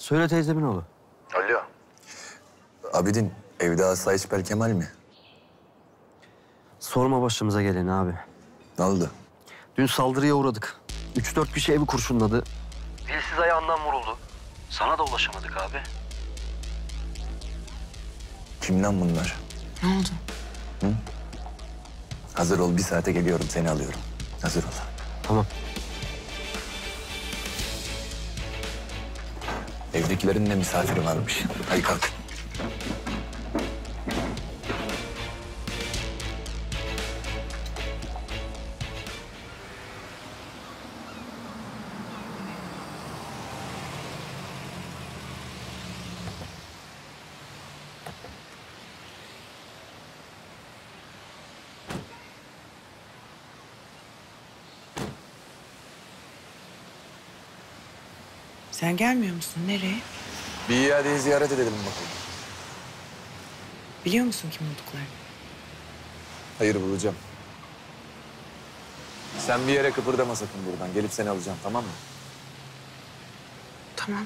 Söyle teyzemin oğlu. Alo. Abidin, evde asayiş Belkemal mi? Sorma başımıza geleni abi. Ne oldu? Dün saldırıya uğradık. 3-4 kişi evi kurşunladı. Dilsiz ayağından vuruldu. Sana da ulaşamadık abi. Kim lan bunlar? Ne oldu? Hazır ol, bir saate geliyorum, seni alıyorum. Hazır ol. Tamam. Evdekilerin de misafiri varmış. Hadi kalk. Sen gelmiyor musun? Nereye? Bir iadeyi ziyaret edelim bakalım. Biliyor musun kim olduklarını? Hayır, bulacağım. Sen bir yere kıpırdama sakın buradan. Gelip seni alacağım, tamam mı? Tamam.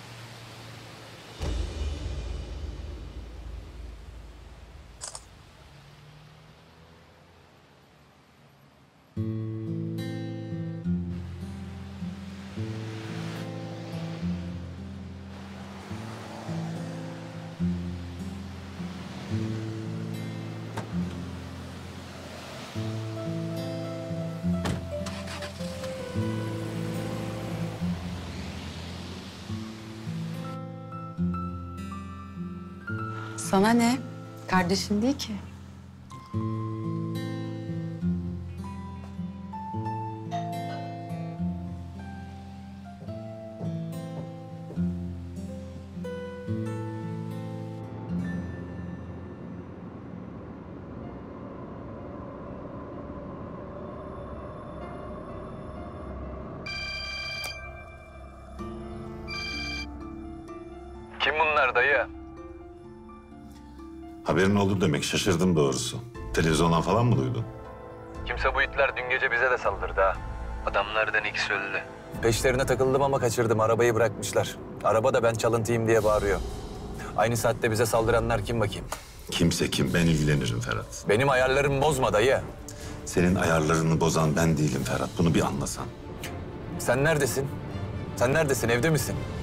Sana ne? Kardeşin değil ki. Kim bunlar dayı? Haberin oldu demek. Şaşırdım doğrusu. Televizyondan falan mı duydun? Kimse bu itler dün gece bize de saldırdı ha. Adamlardan ikisi öldü. Peşlerine takıldım ama kaçırdım. Arabayı bırakmışlar. Araba da ben çalıntıyım diye bağırıyor. Aynı saatte bize saldıranlar kim bakayım? Kimse kim? Ben ilgilenirim Ferhat. Benim ayarlarımı bozma dayı. Senin ayarlarını bozan ben değilim Ferhat. Bunu bir anlasan. Sen neredesin? Sen neredesin? Evde misin?